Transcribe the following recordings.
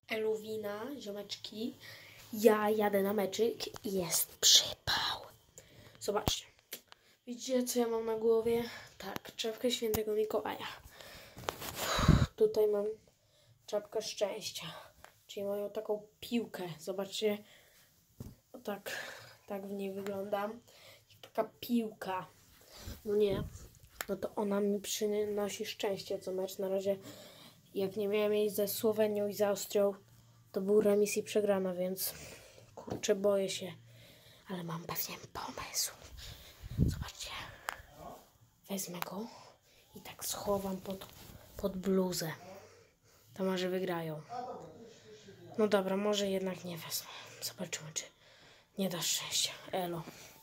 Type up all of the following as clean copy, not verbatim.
Eluwina, ziomeczki. Ja jadę na meczyk i jest przypał. Zobaczcie. Widzicie, co ja mam na głowie? Tak, czapkę świętego Mikołaja. Tutaj mam czapkę szczęścia, czyli moją taką piłkę. Zobaczcie, o tak w niej wyglądam. Taka piłka. No nie, no to ona mi przynosi szczęście co mecz. Na razie, jak nie miałem jej ze Słowenią i z Austrią, to był remis i przegrana, więc kurczę, boję się. Ale mam pewien pomysł. Zobaczcie. Wezmę go i tak schowam pod bluzę. To może wygrają. No dobra, może jednak nie wezmę. Zobaczymy, czy nie da szczęścia. Elo.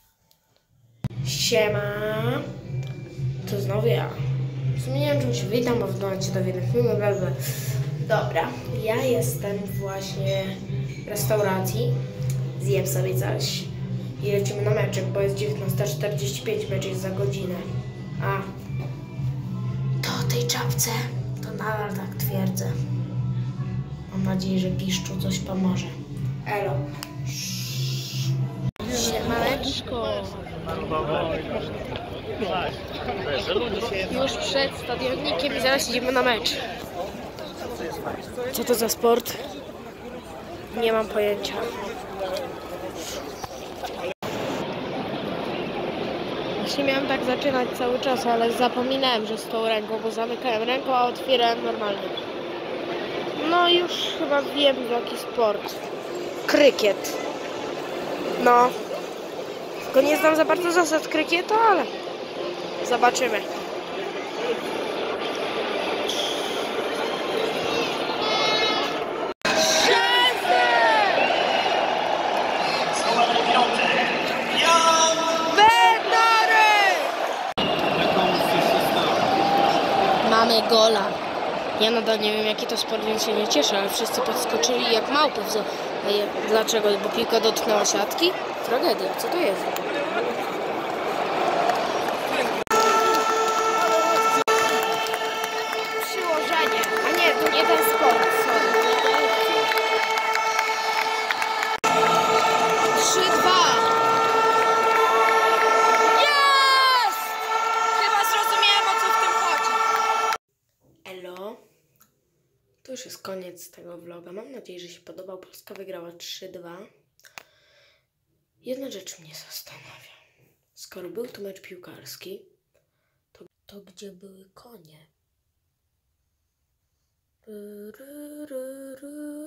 Siema. To znowu ja. Zmieniam czym się witam, bo wygląda ci to w jednym filmie. Dobra, ja jestem właśnie w restauracji. Zjem sobie coś i lecimy na meczek, bo jest 19:45, mecz jest za godzinę. A to o tej czapce to nadal tak twierdzę. Mam nadzieję, że piszczu coś pomoże. Elo. Siemaneczko. Już przed stadionnikiem i zaraz idziemy na mecz. Co to za sport? Nie mam pojęcia. Właśnie miałem tak zaczynać cały czas, ale zapominałem, że z tą ręką, bo zamykałem ręką, a otwierałem normalnie. No już chyba wiem, jaki sport. Krykiet. No. Tylko nie znam za bardzo zasad krykietu, ale zobaczymy. Mamy gola. Ja nadal nie wiem, jaki to sport, więc się nie cieszę, ale wszyscy podskoczyli jak małpy. Dlaczego? Bo piłka dotknęła siatki? Tragedia. Co to jest? Przyłożenie. A nie, to nie ten sport. Sorry. 3-2. Jest! Chyba zrozumiałem, o co w tym chodzi. Elo. To już jest koniec tego vloga. Mam nadzieję, że się podobał. Polska wygrała 3-2. Jedna rzecz mnie zastanawia. Skoro był tu mecz piłkarski, to gdzie były konie?